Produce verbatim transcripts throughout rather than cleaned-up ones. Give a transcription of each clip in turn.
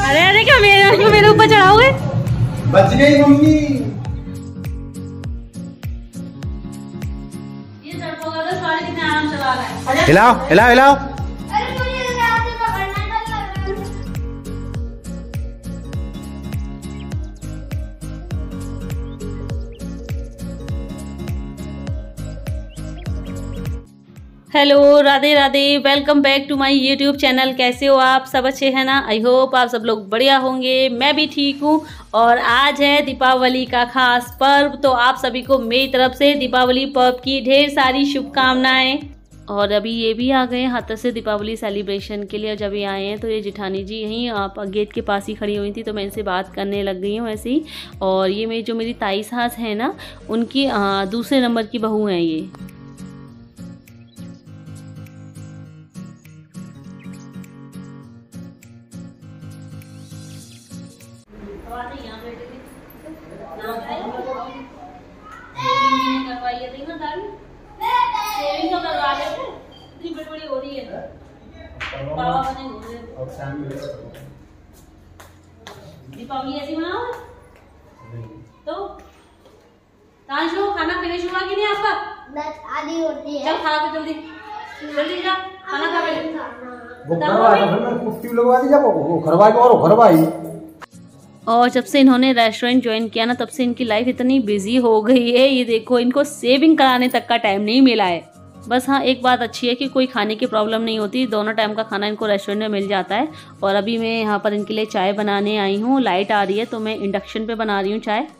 अरे अरे क्या मेरे क्यों मेरे ऊपर चढ़ाओगे? बच गई मम्मी। ये सड़कों का तो सारे कितने आराम चला रहा है। हिलाओ हिलाओ हिलाओ। Hello, Radhe Radhe, welcome back to my YouTube channel. कैसे हो आप सब? अच्छे हैं ना? आई होप आप सब लोग बढ़िया होंगे। मैं भी ठीक हूँ। और आज है दीपावली का खास पर्व, तो आप सभी को मेरी तरफ से दीपावली पर्व की ढेर सारी शुभकामनाएं। और अभी ये भी आ गए हाथ से दीपावली सेलिब्रेशन के लिए। जब ये आए हैं तो ये जिठानी जी यहीं आप गेट के पास ही खड़ी हुई थी, तो मैं इनसे बात करने लग गई हूँ ऐसे ही। और ये मेरी जो मेरी ताई सास है ना, उनकी आ, दूसरे नंबर की बहू हैं ये। दीपावली ऐसी मनाओ तो तांशु खाना फिनिश हुआ कि नहीं आपका? बस आधी होती है। चल खा के जल्दी जल्दी जा खाना खा ले। वो घरवाई तो फिर मैं कुश्ती लगवा दी, जब वो घरवाई और घरवाई। और जब से इन्होंने रेस्टोरेंट ज्वाइन किया ना, तब से इनकी लाइफ इतनी बिजी हो गई है। ये देखो, इनको सेविंग कराने तक का टाइम नहीं मिला है। बस हाँ, एक बात अच्छी है कि कोई खाने की प्रॉब्लम नहीं होती, दोनों टाइम का खाना इनको रेस्टोरेंट में मिल जाता है। और अभी मैं यहाँ पर इनके लिए चाय बनाने आई हूँ। लाइट आ रही है तो मैं इंडक्शन पे बना रही हूँ चाय।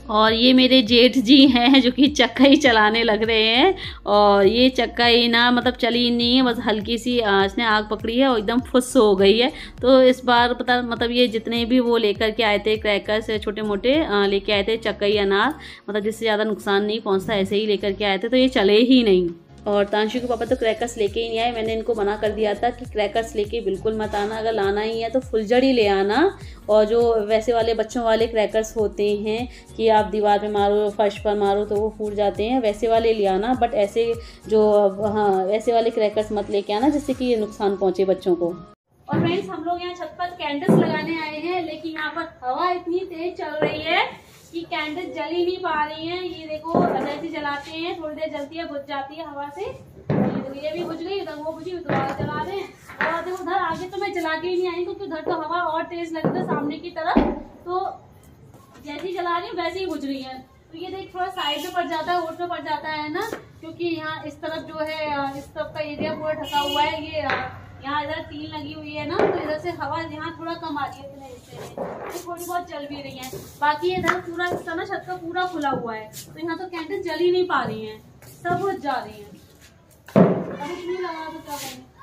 और ये मेरे जेठ जी हैं जो कि चक्का ही चलाने लग रहे हैं। और ये चक्का ही ना मतलब चली ही नहीं है, बस हल्की सी इसने आग पकड़ी है और एकदम फुस हो गई है। तो इस बार पता मतलब ये जितने भी वो लेकर के आए थे क्रैकर्स छोटे मोटे लेके आए थे चक्कई अनार, मतलब जिससे ज़्यादा नुकसान नहीं पहुँचता, ऐसे ही लेकर के आए थे, तो ये चले ही नहीं। और तांशु के पापा तो क्रैकर्स लेके ही नहीं आए। मैंने इनको मना कर दिया था कि क्रैकर्स लेके बिल्कुल मत आना, अगर लाना ही है तो फुलझड़ी ले आना। और जो वैसे वाले बच्चों वाले क्रैकर्स होते हैं कि आप दीवार पे मारो फर्श पर मारो तो वो फूट जाते हैं, वैसे वाले ले आना। बट ऐसे जो हाँ वैसे वाले क्रैकर्स मत लेके आना जिससे कि नुकसान पहुँचे बच्चों को। और फ्रेंड्स हम लोग यहाँ छत पर कैंडल्स लगाने आए हैं, लेकिन यहाँ पर हवा इतनी तेज चल रही है कि कैंडल जल ही नहीं पा रही हैं। ये देखो जैसे जलाते हैं थोड़ी देर जलती है, बुझ जाती है हवा से। ये, ये भी बुझ गई, उधर वो बुझी, दोबारा जला रहे हैं। और देखो उधर आगे तो मैं जला के ही नहीं आई क्योंकि उधर तो हवा और तेज लगता है सामने की तरफ, तो जैसे ही जला रही हूँ वैसे ही बुझ रही है। तो ये देख थोड़ा साइड में पड़ जाता है, रोड में पड़ जाता है ना, क्योंकि यहाँ इस तरफ जो है इस तरफ का एरिया पूरा ढका हुआ है। ये यहाँ इधर टीन लगी हुई है ना, तो इधर से हवा यहाँ थोड़ा कम आ रही है इतने हिस्से में, तो थोड़ी बहुत जल भी रही है। बाकी इधर पूरा इस तरह छत का पूरा खुला हुआ है, तो यहाँ तो कैंडल जल ही नहीं पा रही हैं, सब बुझ जा रही हैं। अभी नहीं लगा तो क्या करें।